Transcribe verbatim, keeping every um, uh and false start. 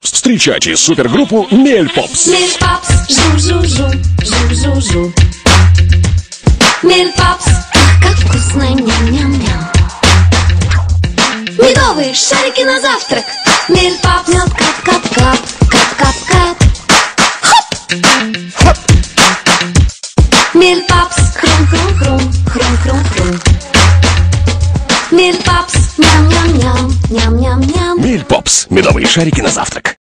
Встречайте супергруппу Мельпопс. Мельпопс, жу-жу-жу, жу-жу-жу. Мельпопс, как вкусно, ням-ням-ням. Медовые шарики на завтрак. Мельпопс, мед, кап-кап-кап, кап-кап-кап. Хоп! Мельпопс, хрум-хрум-хрум, хрум-хрум-хрум. Мельпопс, ням-ням-ням, ням-ням-ням. Мельпопс. Медовые шарики на завтрак.